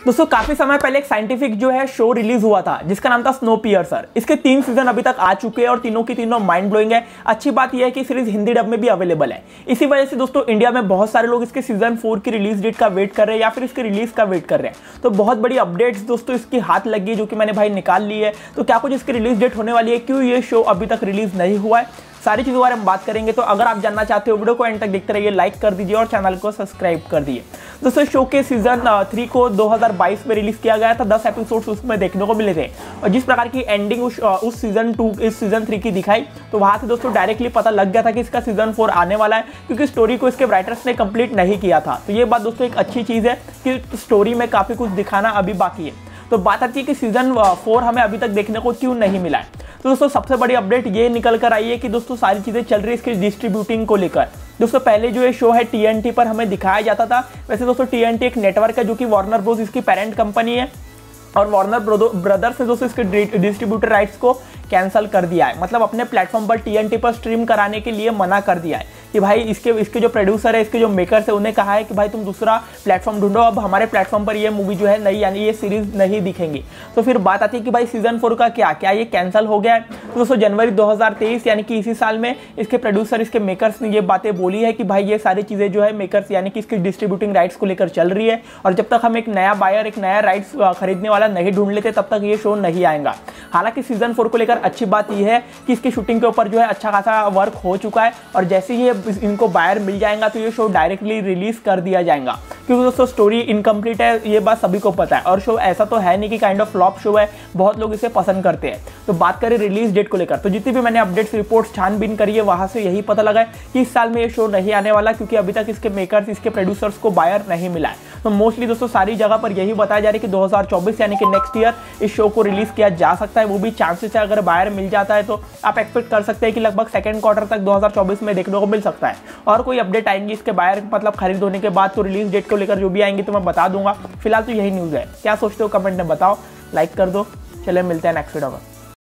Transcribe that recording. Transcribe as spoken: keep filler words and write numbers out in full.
दोस्तों काफी समय पहले एक साइंटिफिक जो है शो रिलीज हुआ था जिसका नाम था स्नोपियर्सर। इसके तीन सीजन अभी तक आ चुके हैं और तीनों की तीनों माइंड ब्लोइंग है। अच्छी बात यह है कि सीरीज हिंदी डब में भी अवेलेबल है। इसी वजह से दोस्तों इंडिया में बहुत सारे लोग इसके सीजन फोर की रिलीज डेट का वेट कर रहे हैं या फिर इसके रिलीज का वेट कर रहे हैं। तो बहुत बड़ी अपडेट्स दोस्तों इसकी हाथ लगी जो कि मैंने भाई निकाल ली है। तो क्या कुछ इसकी रिलीज डेट होने वाली है, क्यों ये शो अभी तक रिलीज नहीं हुआ है, सारी चीज़ों के बारे में बात करेंगे। तो अगर आप जानना चाहते हो वीडियो को एंड तक देखते रहिए, लाइक कर दीजिए और चैनल को सब्सक्राइब कर दीजिए। दोस्तों शो के सीजन थ्री को दो हज़ार बाईस में रिलीज किया गया था। दस एपिसोड्स उसमें देखने को मिले थे और जिस प्रकार की एंडिंग उस, उस सीजन टू इस सीजन थ्री की दिखाई तो वहां से दोस्तों डायरेक्टली पता लग गया था कि इसका सीजन फोर आने वाला है, क्योंकि स्टोरी को इसके राइटर्स ने कंप्लीट नहीं किया था। तो ये बात दोस्तों एक अच्छी चीज़ है कि स्टोरी में काफ़ी कुछ दिखाना अभी बाकी है। तो बात आती है कि सीजन फोर हमें अभी तक देखने को क्यों नहीं मिला है। तो दोस्तों सबसे बड़ी अपडेट ये निकल कर आई है कि दोस्तों सारी चीज़ें चल रही है इसकी डिस्ट्रीब्यूटिंग को लेकर। दोस्तों पहले जो ये शो है टीएनटी पर हमें दिखाया जाता था। वैसे दोस्तों टीएनटी एक नेटवर्क है जो कि वार्नर ब्रोस इसकी पेरेंट कंपनी है और वार्नर ब्रदर्स ने दोस्तों इसके डिस्ट्रीब्यूटर राइट्स को कैंसिल कर दिया है। मतलब अपने प्लेटफॉर्म पर टीएनटी पर स्ट्रीम कराने के लिए मना कर दिया है कि भाई इसके इसके जो प्रोड्यूसर है, इसके जो मेकर्स है, उन्हें कहा है कि भाई तुम दूसरा प्लेटफॉर्म ढूंढो, अब हमारे प्लेटफॉर्म पर ये मूवी जो है नहीं यानी ये सीरीज नहीं दिखेंगी। तो फिर बात आती है कि भाई सीजन फोर का क्या क्या ये कैंसिल हो गया है। तो दोस्तों जनवरी दो हज़ार तेईस यानी कि इसी साल में इसके प्रोड्यूसर इसके मेकर्स ने ये बातें बोली है कि भाई ये सारी चीज़ें जो है मेकर्स यानी कि इसके डिस्ट्रीब्यूटिंग राइट्स को लेकर चल रही है और जब तक हम एक नया बायर एक नया राइट्स खरीदने वाला नहीं ढूंढ लेते तब तक ये शो नहीं आएगा। हालांकि सीजन फोर को लेकर अच्छी बात यह है कि इसकी शूटिंग के ऊपर जो है अच्छा खासा वर्क हो चुका है और जैसे ही इनको बायर मिल जाएगा तो ये शो डायरेक्टली रिलीज कर दिया जाएगा, क्योंकि दोस्तों स्टोरी इनकम्प्लीट है, ये बात सभी को पता है और शो ऐसा तो है नहीं कि काइंड ऑफ फ्लॉप शो है, बहुत लोग इसे पसंद करते हैं। तो बात करें रिलीज डेट को लेकर तो जितनी भी मैंने अपडेट्स रिपोर्ट्स छानबीन करी है वहां से यही पता लगा है कि इस साल में ये शो नहीं आने वाला, क्योंकि अभी तक इसके मेकर्स इसके प्रोड्यूसर्स को बायर नहीं मिला है। तो मोस्टली दोस्तों सारी जगह पर यही बताया जा रहा है कि दो हज़ार चौबीस यानी कि नेक्स्ट ईयर इस शो को रिलीज किया जा सकता है। वो भी चांसेस है, अगर बायर मिल जाता है तो आप एक्सपेक्ट कर सकते हैं कि लगभग सेकंड क्वार्टर तक दो हज़ार चौबीस में देखने को मिल सकता है। और कोई अपडेट आएंगी इसके बायर मतलब खरीद होने के बाद तो रिलीज डेट को लेकर जो भी आएंगी तो मैं बता दूंगा। फिलहाल तो यही न्यूज़ है। क्या सोचते हो कमेंट में बताओ, लाइक कर दो। चले मिलते हैं नेक्स्ट वीडियो में।